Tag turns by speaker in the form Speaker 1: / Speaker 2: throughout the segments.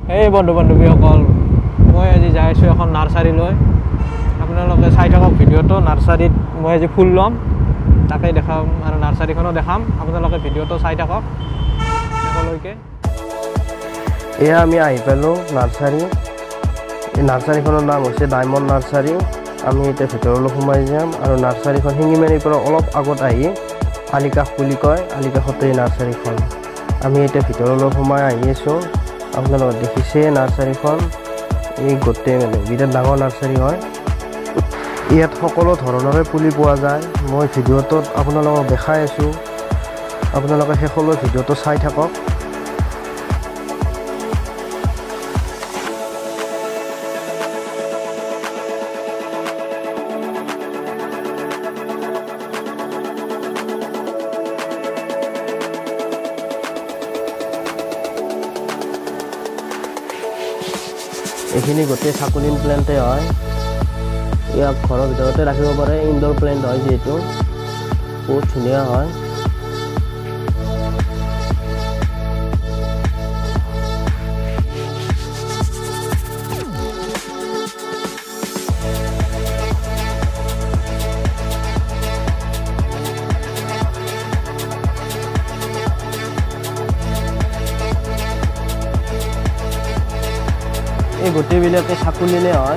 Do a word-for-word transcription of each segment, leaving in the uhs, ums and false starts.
Speaker 1: এই বন্ধু বান্ধৱীসকল মই আজি যাই আছোঁ এখন নাৰ্চাৰীলৈ আপোনালোকে চাই থাকক ভিডিঅ'টো নাৰ্চাৰীত মই আজি ফুল ল'ম তাকে দেখাম আৰু নাৰ্চাৰীখনো দেখাম আপোনালোকে ভিডিঅ'টো চাই থাকক শেষলৈকে এয়া আমি আহি পালোঁ নাৰ্চাৰী এই নাৰ্চাৰীখনৰ নাম হৈছে ডায়মণ্ড নাৰ্চাৰী আমি এতিয়া ভিতৰলৈ সোমাই যাম আৰু নাৰ্চাৰীখন শিঙিমাৰীৰ পৰা অলপ আগত আহি আলিকাখ বুলি কয় আলিকাখতে এই নাৰ্চাৰীখন আমি এতিয়া ভিতৰলৈ সোমাই আহি আছোঁ আপোনালোকে দেখিছে নাৰ্চাৰীখন এই গোটেই মানে বিৰাট ডাঙৰ নাৰ্চাৰী হয় ইয়াত সকলো ধৰণৰে পুলি পোৱা যায় মই ভিডিঅ'টোত আপোনালোকক দেখাই আছোঁ আপোনালোকে শেষলৈ ভিডিঅ'টো চাই থাকক এইখিনি গোটেই চাকুলিন প্লেণ্টে হয় ইয়াক ঘৰৰ ভিতৰতে ৰাখিব পাৰে ইনডোৰ প্লেণ্ট হয় যিহেতু বহুত ধুনীয়া হয় এই গোটেইবিলাকে চাকুলিনে হয়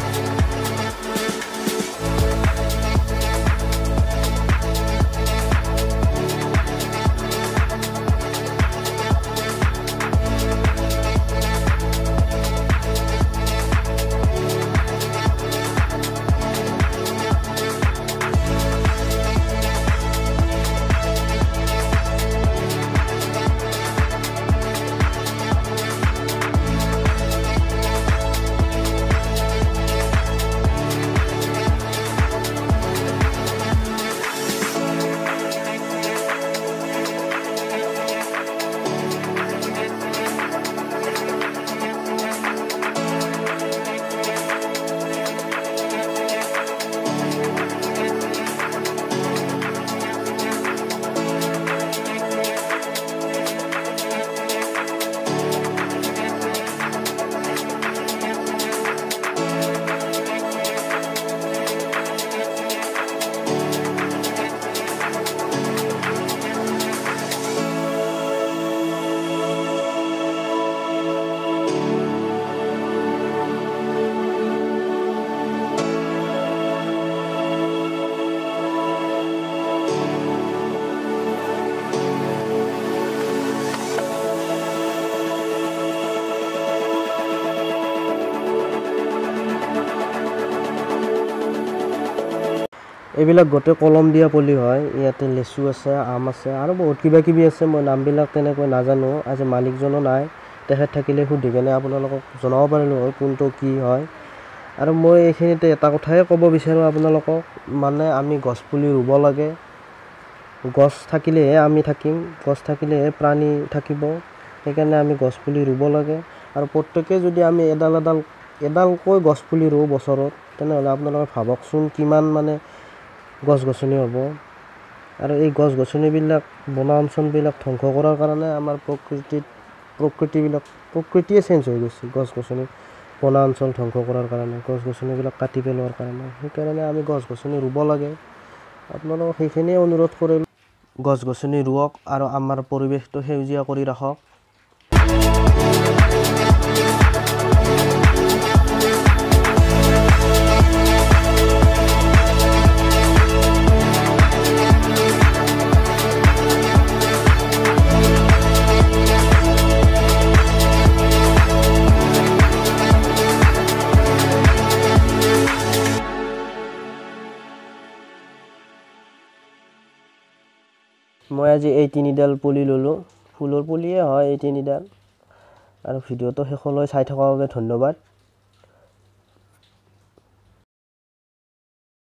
Speaker 1: এইবিলাক গোটেই কলম দিয়া পুলি হয় ইয়াতে লেচু আছে আম আছে আৰু বহুত কিবা কিবি আছে মই নামবিলাক তেনেকৈ নাজানো আজি মালিকজনো নাই তেখেত থাকিলে সুধি কেনে আপোনালোকক জনাব পাৰিলোঁ হয় কোনটো কি হয় আৰু মই এইখিনিতে এটা কথাই ক'ব বিচাৰোঁ আপোনালোকক মানে আমি গছপুলি ৰুব লাগে গছ থাকিলেহে আমি থাকিম গছ থাকিলেহে প্ৰাণী থাকিব সেইকাৰণে আমি গছপুলি ৰুব লাগে আৰু প্ৰত্যেকে যদি আমি এডাল এডাল এডালকৈ গছপুলি ৰুওঁ বছৰত তেনেহ'লে আপোনালোকে ভাবকচোন কিমান মানে গছ গছনি হ'ব আৰু এই গছ গছনিবিলাক বনাঞ্চলবিলাক ধ্বংস কৰাৰ কাৰণে আমাৰ প্ৰকৃতিত প্ৰকৃতিবিলাক প্ৰকৃতিয়ে চেঞ্জ হৈ গৈছে গছ গছনি বনাঞ্চল ধ্বংস কৰাৰ কাৰণে গছ গছনিবিলাক কাটি পেলোৱাৰ কাৰণে সেইকাৰণে আমি গছ গছনি ৰুব লাগে আপোনালোকক সেইখিনিয়ে অনুৰোধ কৰিলোঁ গছ গছনি ৰুৱক আৰু আমাৰ পৰিৱেশটো সেউজীয়া কৰি ৰাখক মই আজি এই তিনিডাল পুলি ল'লোঁ ফুলৰ পুলিয়ে হয় এই তিনিডাল আৰু ভিডিঅ'টো শেষলৈ চাই থকাৰ বাবে ধন্যবাদ।